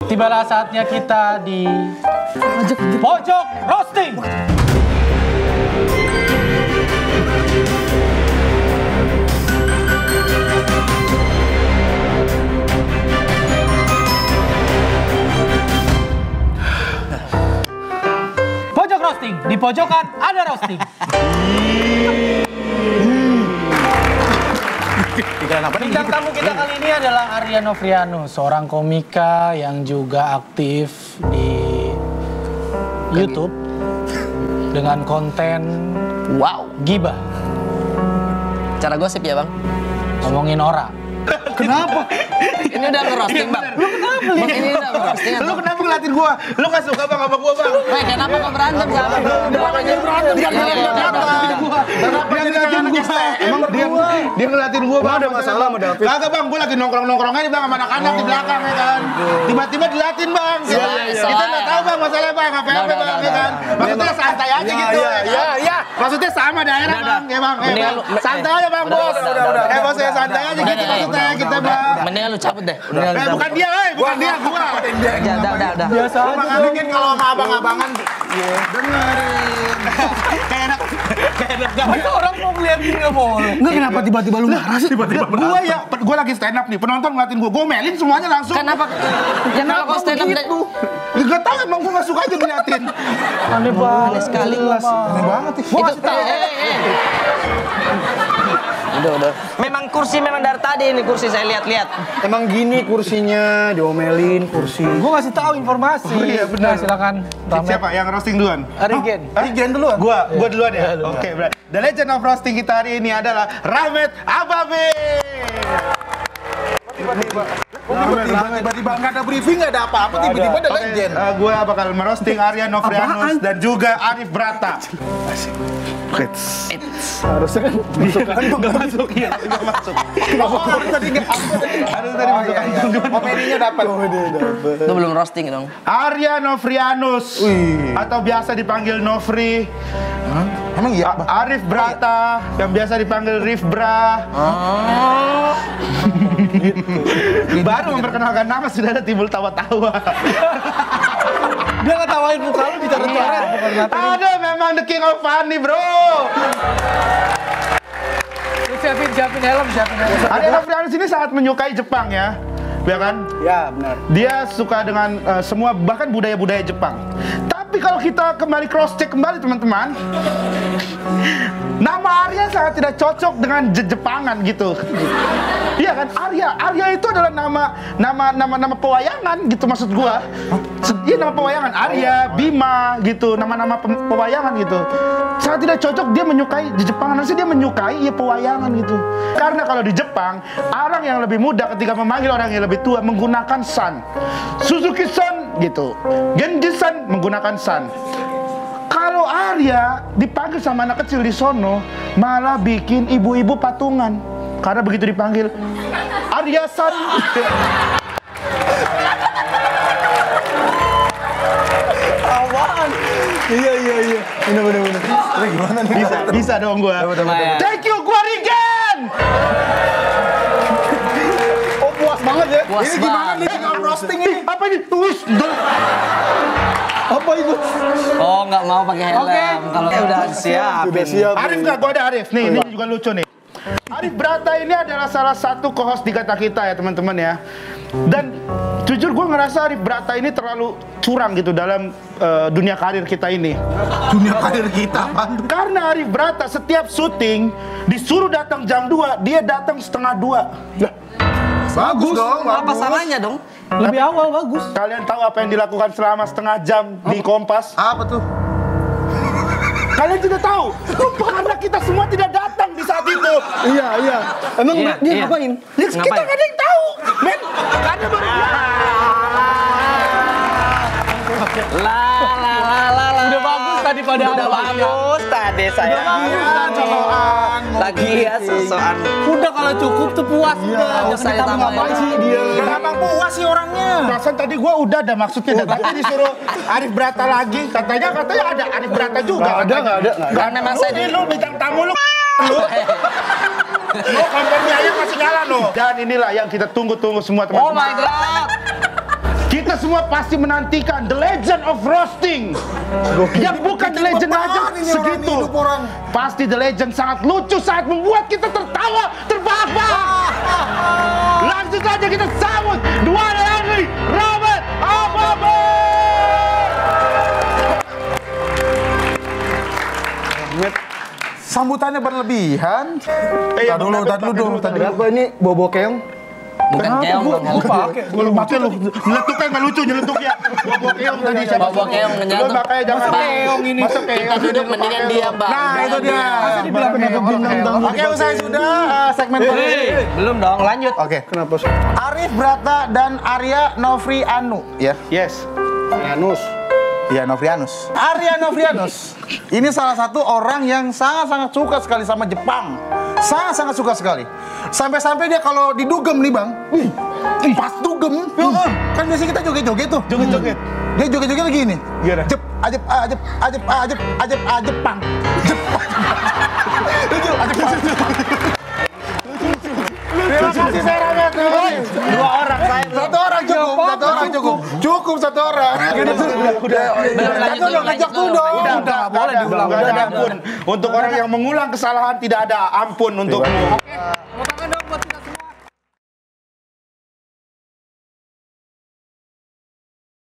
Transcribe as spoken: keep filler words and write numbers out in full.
Tibalah saatnya kita di Pojok Roasting. Pojok Roasting, di pojokan ada roasting. Bintang tamu kita kali ini adalah Arya Novrianus, seorang komika yang juga aktif di YouTube dengan konten wow gibah. Cara gosip ya bang? Ngomongin orang. Kenapa? Ini udah ngerosting bang. Lu kenapa Bang, ini udah ngerosting. Lu kenapa ngeliatin gua? Lu gak suka bang sama gua bang? Weh, kenapa kau berantem sama gua? Dia berantem, dia ngeliatin gua. Dia ngeliatin gua. Emang dia dia ngeliatin gua bang. Ada masalah sama David? Kagak bang, gua lagi nongkrong-nongkrong aja bang sama anak-anak di belakang ya kan. Tiba-tiba diliatin bang. Kita nggak tahu bang masalahnya bang, apa-apa bang ya kan. Maksudnya santai aja gitu. Iya, iya. Maksudnya sama daerah bang, ya bang. Santai aja bang bos. Eh bos ya santai aja gitu maksudnya kita bang. Mendingan lu cabut deh. Eh bukan dia, eh bukan dia, gua. Udah, udah, udah, udah. Biasa aja. Makanya kalau sama abang-abangan, dengerin. Kayak enak, kayak enak Masa orang mau ngeliatin nggak boleh? Enggak, kenapa tiba-tiba lu marah sih? Tiba-tiba gua ya, gua lagi stand up nih, penonton ngeliatin gua, gua melin semuanya langsung. Kenapa? Kenapa kau stand up deh? Gak tau, emang gua gak suka aja ngeliatin. Aneh banget. Aneh sekali. Aneh banget sih. Itu, eh, eh, eh. Udah, udah. Memang kursi memang dari tadi ini kursi saya lihat-lihat. Emang gini kursinya, diomelin kursi. Gua ngasih tahu informasi. Oh iya benar. Nah, silakan. Ramet. Siapa yang roasting duluan? Arigen. Arigen duluan? Gua, gua duluan ya? Oke, berarti. The legend of roasting kita hari ini adalah Rahmat Ababe. Tiba-tiba, tiba-tiba nggak ada briefing, nggak ada apa-apa, tiba-tiba ada legend. Uh, gue bakal merosting Arya Novrianus dan juga Arif Brata. Harusnya kan masuk kan tuh nggak masuk, iya nggak masuk. Kenapa harus tadi nggak? Harus tadi masuk. Komedinya dapat. Itu belum roasting dong. Arya Novrianus atau biasa dipanggil Novri. Emang iya? Arif Brata yang biasa dipanggil Rif Bra. Baru memperkenalkan nama sudah ada timbul tawa-tawa. Dia ngetawain muka lu dicoret-coret. Aduh, memang the king of funny, bro. Lu siapin, siapin helm, siapin helm. Arya Novrianus ini sangat menyukai Jepang ya. Ya kan? Ya, benar. Dia suka dengan uh, semua, bahkan budaya-budaya Jepang. Tapi kalau kita kembali cross-check kembali teman-teman, nama Arya sangat tidak cocok dengan Je-Jepangan gitu. Iya kan? Arya, Arya itu adalah nama nama nama nama pewayangan gitu maksud gua. Iya nama pewayangan Arya, Bima gitu, nama-nama pe pewayangan gitu. Sangat tidak cocok dia menyukai Je-Jepangan, harusnya dia menyukai ya pewayangan gitu. Karena kalau di Jepang, orang yang lebih muda ketika memanggil orang yang lebih tua menggunakan san. Suzuki-san gitu. Genji-san menggunakan san. Kalau Arya dipanggil sama anak kecil di sono, malah bikin ibu-ibu patungan. Karena begitu dipanggil Arya-san. Apaan? Iya, iya, iya. Bener, bener, bener. Ini gimana nih? Bisa, bisa dong gua. Thank you, gua Rigen! Oh, puas banget ya? Puas Ini gimana banget. nih tinggal roasting ini? Apa ini? Tulis. Apa itu? Oh, nggak mau pakai helm. Oke. Kalau udah siap. Sudah siap. Arif nggak? Gua ada Arif. Nih, ini juga lucu nih. Arif Brata ini adalah salah satu co-host di Kata Kita ya teman-teman ya. Dan jujur gue ngerasa Arif Brata ini terlalu curang gitu dalam uh, dunia karir kita ini. Dunia karir kita, Pan. Karena Arif Brata setiap syuting disuruh datang jam dua, dia datang setengah dua. Bagus dong, Apa bagus. salahnya dong? Lebih awal bagus. Kalian tahu apa yang dilakukan selama setengah jam di Kompas? Apa tuh? Kalian tidak tahu. Karena kita semua tidak datang di saat itu. Iya, iya. Emang Iya, dia iya. ngapain? Ya, kita Ngapain? nggak ada yang tahu. Men, karena baru La la la la la. Udah bagus tadi pada Udah awal. bagus tadi saya. Cocokan. Lagi ya sosokan. Udah kalau cukup tuh puas udah. Nggak Jangan usah ditambah ditambahin. lagi. sih dia? Emang puas sih orangnya. Perasaan tadi gua udah ada maksudnya, tapi disuruh Arif Brata lagi. Katanya katanya ada Arif Brata juga. Nggak ada, nggak ada, nggak ada. Karena memang saya Lu nih, lu bintang tamu lu. Lu. Lu kompornya aja masih nyala lo. Dan inilah yang kita tunggu-tunggu semua Oh teman-teman. my god. Kita kita semua pasti menantikan The Legend of Roasting. Yang bukan The Legend aja segitu. Pasti The Legend sangat lucu, sangat membuat kita tertawa terbahak-bahak. Langsung saja kita sambut dua lagi, Robert Ababe. Sambutannya berlebihan. Eh, Tadi dulu, tadi dulu, tadi dulu. Apa ini bobo keong? Bukan keong dong. Gue pakai. Gue lu pakai lu. Nyeletuknya nggak lucu nyeletuknya. Bobo keong tadi siapa? Bobo keong Lu ngenyatu. makanya jangan keong ini. Masuk keong. Kita duduk mendingan diam, Bang. Nah, itu dia. Dibilang kenapa bintang tamu? Oke, usai sudah uh, segmen pertama. Belum dong, lanjut. Oke. Kenapa sih? Arif Brata dan Arya Novrianu, ya. Yes. Anus. Iya, Novrianus. Arya Novrianus. Ini salah satu orang yang sangat-sangat suka sekali sama Jepang. Sangat-sangat suka sekali. Sampai-sampai dia kalau didugem nih, Bang. Ih, pas dugem. Kan biasanya kita joget-joget tuh. Joget-joget. Dia joget-joget lagi nih. Gimana? Jep, ajep, ajep, ajep, ajep, ajep, ajep, pang. Jepang. Lucu, ajep, pang. Terima kasih saya Ramet. Dua orang saya. Satu orang cukup, satu orang cukup. Cukup satu orang. Udah, udah. Satu dong, ngajak dulu dong. Udah, udah, boleh diulang. Udah ada ampun. Untuk orang yang mengulang kesalahan tidak ada ampun untukmu.